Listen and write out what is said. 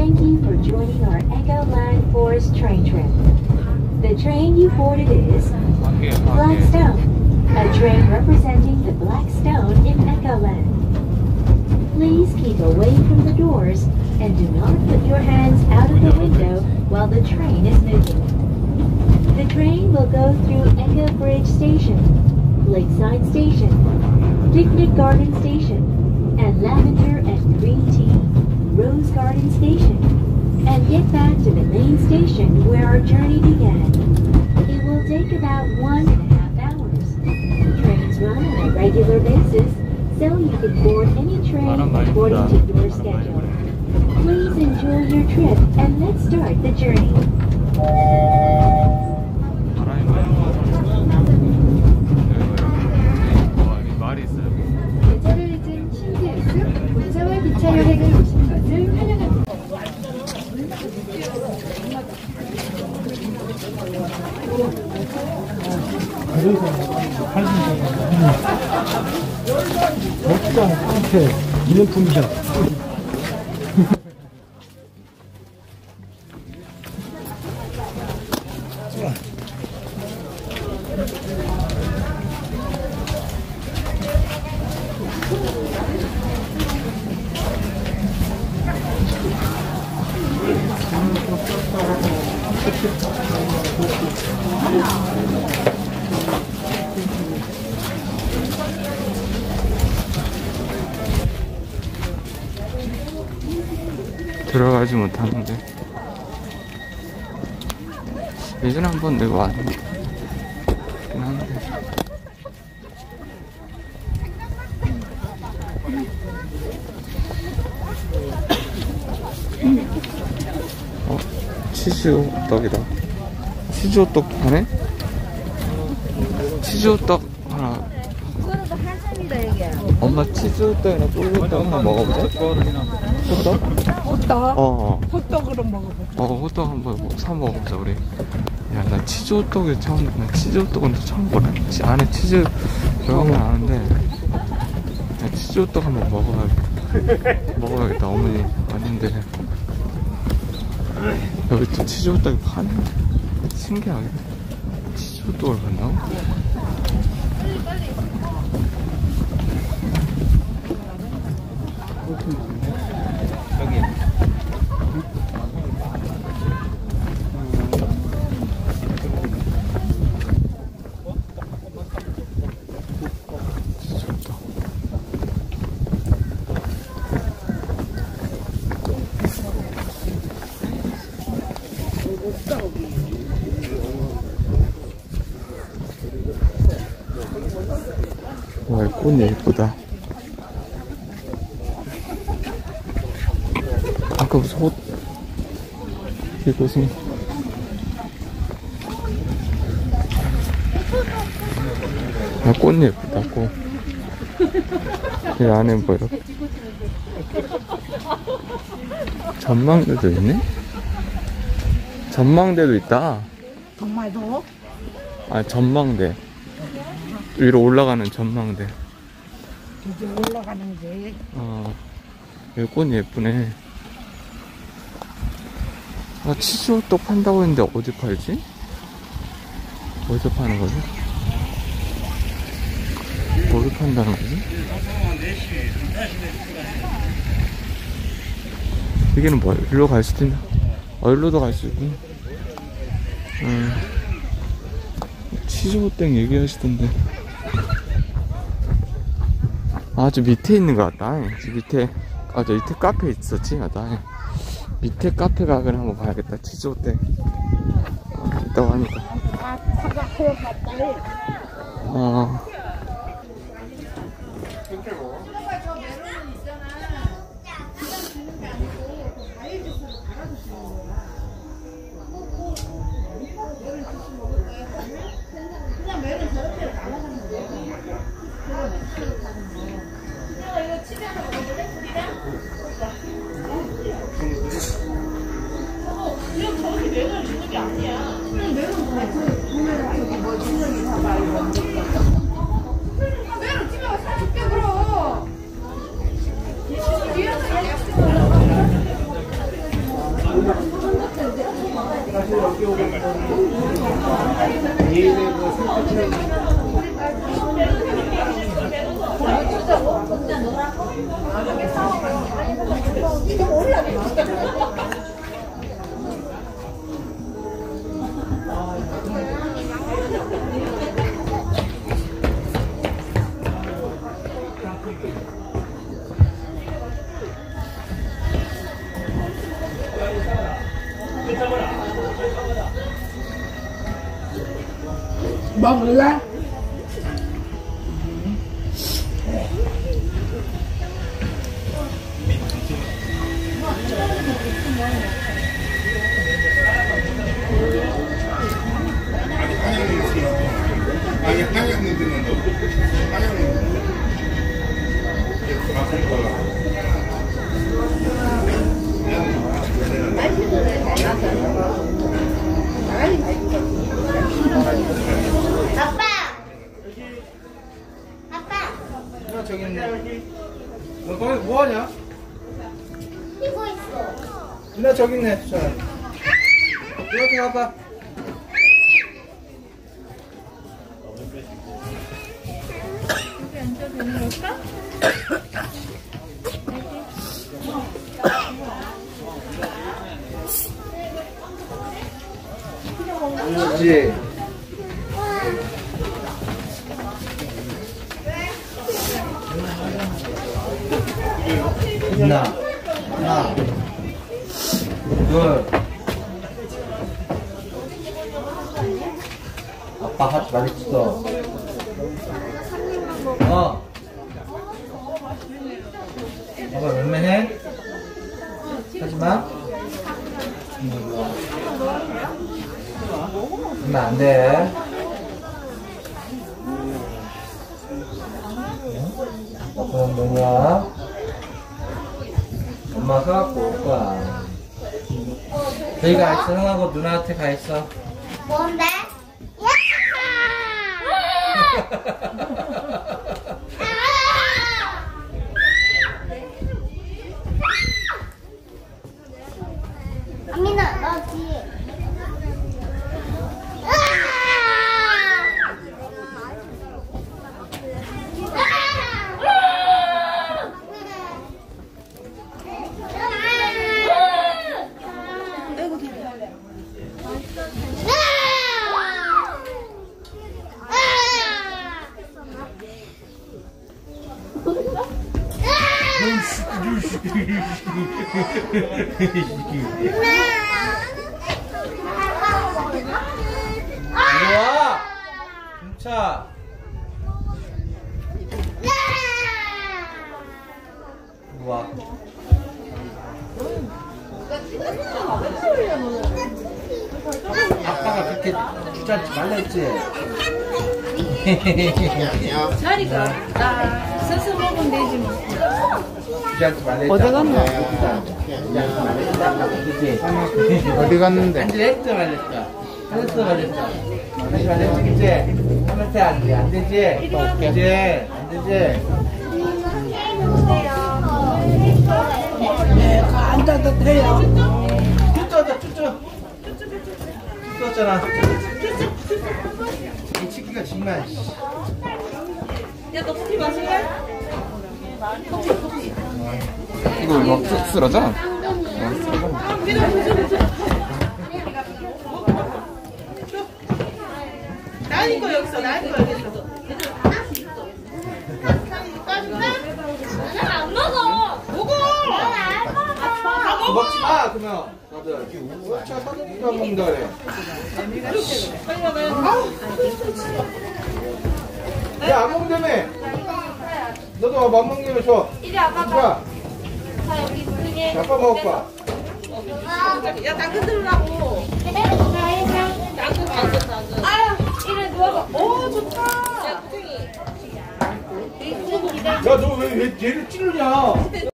Thank you for joining our Echoland Forest train trip. The train you boarded is Blackstone, a train representing the Black Stone in Echoland. Please keep away from the doors and do not put your hands out of the window while the train is moving. The train will go through Echo Bridge Station, Lakeside Station, Picnic Garden Station, and Lavender and Green Tea, Rose Garden Station, and get back to the main station where our journey began. It will take about 1.5 hours. Trains run on a regular basis, so you can board any train according to your schedule. Please enjoy your trip and let's start the journey. 먹장 카페 기념품샵. 들어가지 못하는데 예전에 한번 내가 왔긴 한데 치즈 호떡이다. 치즈 호떡 하네? 치즈 호떡 하나. 엄마 치즈 호떡이나 꿀 호떡 하나 먹어보자. 호떡? 호떡? 호떡으로 먹어보자. 호떡 한번 사 먹어보자 우리. 야, 나 치즈 호떡이 처음, 나 치즈 호떡은 또 처음 보네. 안에 치즈 들어간 건 아는데, 야, 치즈 호떡 한번 먹어야겠다. 어머니 아닌데 여기 또 치즈 호떡이 파네. 신기하게 치즈 호떡을 판다고? 여기 와, 꽃이 예쁘다. 아까 무슨 이것은 꽃이 예쁘다. 꽃. 이 안에 뭐야? 전망대도 있네? 전망대도 있다. 정말도? 아, 전망대. 위로 올라가는 전망대. 이제 올라가는 게. 여기 꽃이 예쁘네. 아, 치즈 호떡 판다고 했는데 어디 팔지? 어디서 파는 거지? 어디 판다는 거지? 여기는 뭐야? 일로 갈 수도 있나? 일로도 갈 수 있구나. 치즈 호떡 얘기하시던데. 아, 저 밑에 있는 것 같다. 저 밑에, 저 밑에 카페 있었지? 맞다. 밑에 카페 가게를 한번 봐야겠다. 치즈 호떡 있다고 하니까. 사과하러 갔다니. 먹을래? 아니 한약 넣는 거. 한약 넣는 거. 누나 저기 있네. 너 거기 뭐하냐? 뛰고 있어. 누나 저기 있네. 자, 이렇게 와봐. 그렇지. 하나, 하나, 둘. 아빠 하지 말랬어. 아빠 웬만해? 하지마. 하면 안 돼. 그럼 뭐냐? 엄마 사갖고 올 거야. 저희가 있어. 형하고 누나한테 가 있어. 뭔데? 아민아, 너 뒤에. 이리 와! 김차! 이리 와. 아빠가 그렇게 주저앉지 말라 했지? 자리가 나 서서 먹으면 되지 뭐. 주저앉지 말라 했지? 어디 갔나? 주저앉지 말라 했지? 그치? 어디 갔는데? 앉으라 했어 말랬어. 하늘서 말랬어. 하늘서 말랬지 그치? 하늘서 안 돼. 안 되지? 그치? 안 되지? 네, 앉아도 돼요. 쭈쭈하자 쭈쭈. 쭈쭈했잖아. 이 치기가 정말. 이거 막 쓰러져? 나이 거 여기 있어, 나이 거 여기 있어. 나는 안 먹어. 먹어! 먹지 마 그러면 다들. 차 사장님이 안 먹는다 그래. 빨리 먹어요. 야안 먹는다며. 너도 안 먹는 거 줘. 이리 아빠 자, 자 여기 등에. 아빠 먹을 거야. 야, 당근 들으라고. 당근. 아유, 이리 누워봐. 오, 좋다. 야, 구탱이. 야 너 왜 얘를 찌르냐?